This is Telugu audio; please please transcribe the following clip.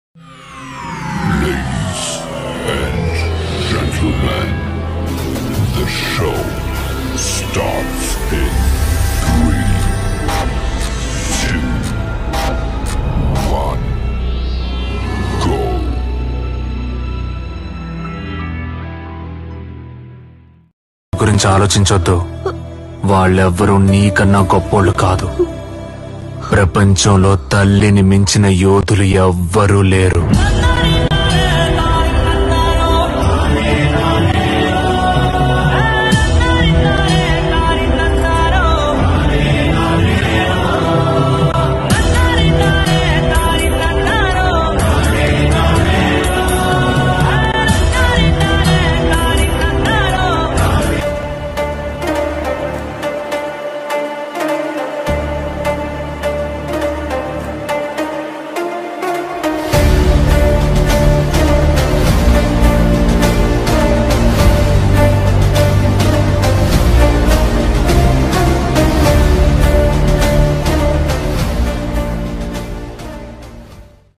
Ladies and gentlemen, the show starts in 3, 2, 1, go. గురించి ఆలోచించొద్దు. వాళ్ళెవ్వరూ నీకన్నా గొప్పోళ్ళు కాదు. ప్రపంచంలో తల్లిని మించిన యోధులు ఎవ్వరూ లేరు.